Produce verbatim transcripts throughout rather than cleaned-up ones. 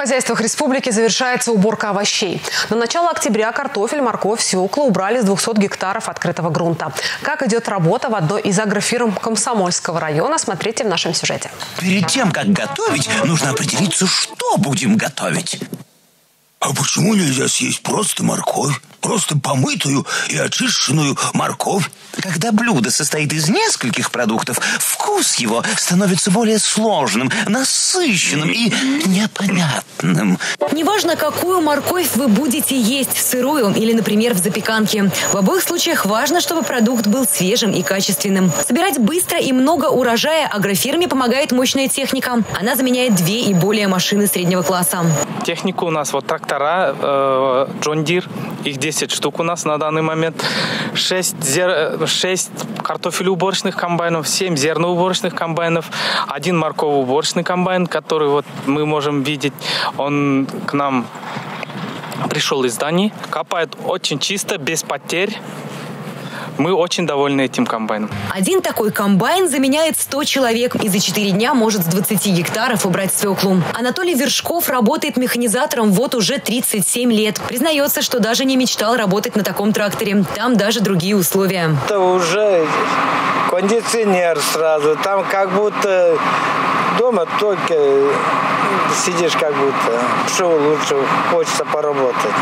хозяйствах республики завершается уборка овощей. На начало октября картофель, морковь, свекла убрали с двухсот гектаров открытого грунта. Как идет работа в одной из агрофирм Комсомольского района, смотрите в нашем сюжете. Перед тем, как готовить, нужно определиться, что будем готовить. А почему нельзя съесть просто морковь? Просто помытую и очищенную морковь? Когда блюдо состоит из нескольких продуктов, вкус его становится более сложным, насыщенным и непонятным. Неважно, какую морковь вы будете есть, сырую или, например, в запеканке. В обоих случаях важно, чтобы продукт был свежим и качественным. Собирать быстро и много урожая агрофирме помогает мощная техника. Она заменяет две и более машины среднего класса. Техника у нас вот трактора э, John Deere, их десять штук у нас на данный момент, шесть, зер... шесть картофелеуборочных комбайнов, семь зерноуборочных комбайнов, один морковоуборочный комбайн, который вот мы можем видеть, он к нам пришел из Дании, копает очень чисто, без потерь. Мы очень довольны этим комбайном. Один такой комбайн заменяет сто человек и за четыре дня может с двадцати гектаров убрать свеклу. Анатолий Вершков работает механизатором вот уже тридцать семь лет. Признается, что даже не мечтал работать на таком тракторе. Там даже другие условия. Это уже кондиционер сразу. Там как будто дома только сидишь как будто. Что лучше, хочется поработать.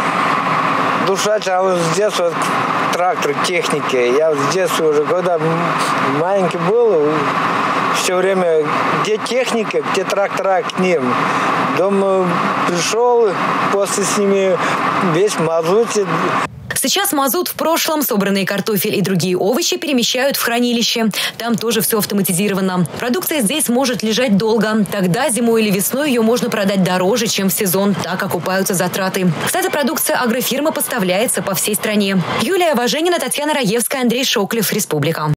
Душа, а с детства трактор, техники. Я с детства уже, когда маленький был, все время, где техника, где трактора к ним. Дома пришел, после с ними весь мазут. Сейчас мазут в прошлом, собранные картофель и другие овощи перемещают в хранилище. Там тоже все автоматизировано. Продукция здесь может лежать долго. Тогда зимой или весной ее можно продать дороже, чем в сезон. Так окупаются затраты. Кстати, продукция агрофирмы поставляется по всей стране. Юлия Важенина, Татьяна Раевская, Андрей Шоклев, Республика.